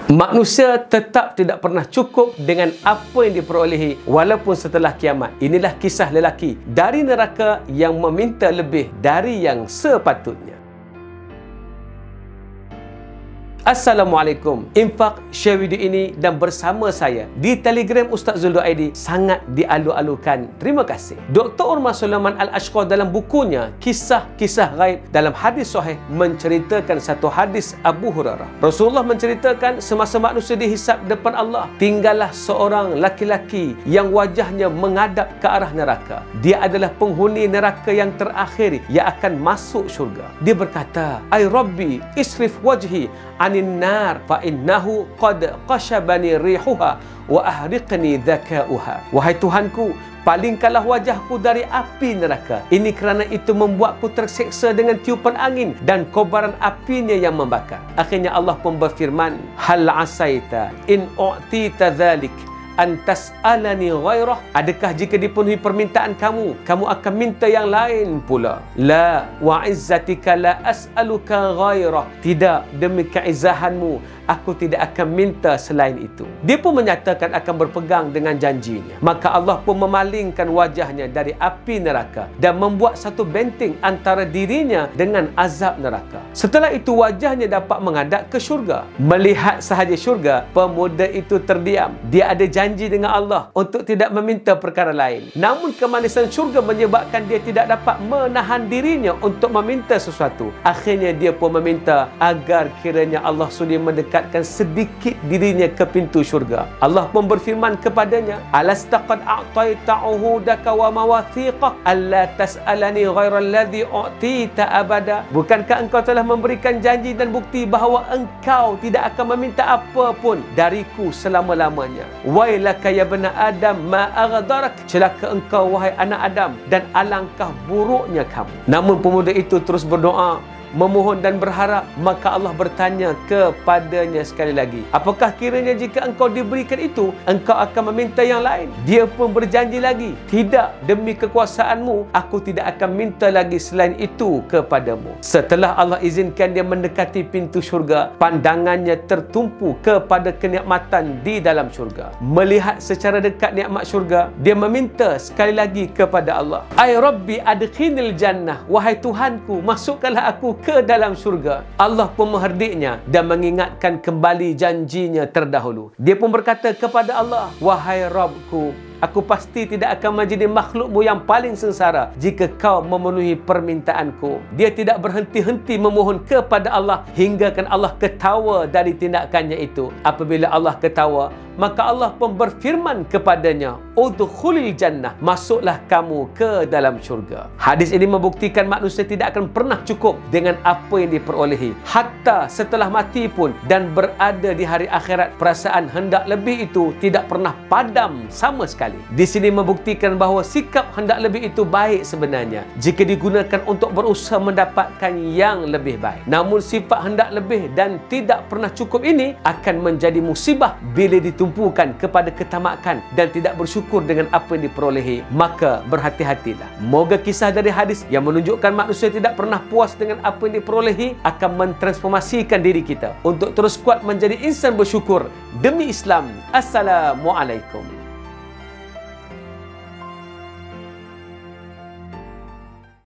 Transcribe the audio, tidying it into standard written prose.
Manusia tetap tidak pernah cukup dengan apa yang diperolehi walaupun setelah kiamat. Inilah kisah lelaki dari neraka yang meminta lebih dari yang sepatutnya. Assalamualaikum. Infak share video ini dan bersama saya di Telegram Ustaz Zul Duaidi sangat dialu-alukan. Terima kasih. Dr. Umar Sulaiman Al-Ashqar dalam bukunya Kisah-Kisah Ghaib dalam hadis sahih menceritakan satu hadis Abu Hurairah. Rasulullah menceritakan semasa manusia dihisap depan Allah, tinggallah seorang laki-laki yang wajahnya menghadap ke arah neraka. Dia adalah penghuni neraka yang terakhir yang akan masuk syurga. Dia berkata, "Ay Rabbi, isrif wajhi anin nar fa innahu qad qashabani rihuha wa ahriqni dhakauha." Wahai Tuhanku, palingkanlah wajahku dari api neraka. Ini kerana itu membuatku terseksa dengan tiupan angin dan kobaran apinya yang membakar. Akhirnya Allah pun berfirman, "Hal asaita in u'tita dhalik an tas'alani ghairah." Adakah jika dipenuhi permintaan kamu akan minta yang lain pula? La wa izzatika la as'aluka ghairah. Tidak, demi keizahanmu aku tidak akan minta selain itu. Dia pun menyatakan akan berpegang dengan janjinya. Maka Allah pun memalingkan wajahnya dari api neraka dan membuat satu benteng antara dirinya dengan azab neraka. Setelah itu wajahnya dapat menghadap ke syurga. Melihat sahaja syurga, pemuda itu terdiam. Dia ada janji dengan Allah untuk tidak meminta perkara lain. Namun kemanisan syurga menyebabkan dia tidak dapat menahan dirinya untuk meminta sesuatu. Akhirnya dia pun meminta agar kiranya Allah sudi mendekat sedikit dirinya ke pintu syurga. Allah pun berfirman kepadanya, "Alasta qad a'taita 'uhudaka wa mawathiqak alla tas'alani ghairal ladzi u'tita abada." Bukankah engkau telah memberikan janji dan bukti bahawa engkau tidak akan meminta apa pun dariku selama-lamanya? Wailaka ya bani Adam ma aghdarak. Celaka engkau wahai anak Adam, dan alangkah buruknya kamu. Namun pemuda itu terus berdoa, memohon dan berharap. Maka Allah bertanya kepadanya sekali lagi, "Apakah kiranya jika engkau diberikan itu, engkau akan meminta yang lain?" Dia pun berjanji lagi, "Tidak, demi kekuasaanmu, aku tidak akan minta lagi selain itu kepadamu." Setelah Allah izinkan dia mendekati pintu syurga, pandangannya tertumpu kepada kenikmatan di dalam syurga. Melihat secara dekat nikmat syurga, dia meminta sekali lagi kepada Allah, "Ay Rabbi adkhilnil jannah." Wahai Tuhanku, masukkanlah aku ke dalam syurga. Allah pun mengherdiknya dan mengingatkan kembali janjinya terdahulu. Dia pun berkata kepada Allah, "Wahai Rabbku, aku pasti tidak akan menjadi makhlukmu yang paling sengsara jika kau memenuhi permintaanku." Dia tidak berhenti-henti memohon kepada Allah hinggakan Allah ketawa dari tindakannya itu. Apabila Allah ketawa, maka Allah pun berfirman kepadanya, "Udkhulil jannah." Masuklah kamu ke dalam syurga. Hadis ini membuktikan manusia tidak akan pernah cukup dengan apa yang diperolehi. Hatta setelah mati pun dan berada di hari akhirat, perasaan hendak lebih itu tidak pernah padam sama sekali. Di sini membuktikan bahawa sikap hendak lebih itu baik sebenarnya jika digunakan untuk berusaha mendapatkan yang lebih baik. Namun sifat hendak lebih dan tidak pernah cukup ini akan menjadi musibah bila ditumpukan kepada ketamakan dan tidak bersyukur dengan apa yang diperolehi. Maka berhati-hatilah. Moga kisah dari hadis yang menunjukkan manusia tidak pernah puas dengan apa yang diperolehi akan mentransformasikan diri kita untuk terus kuat menjadi insan bersyukur demi Islam. Assalamualaikum.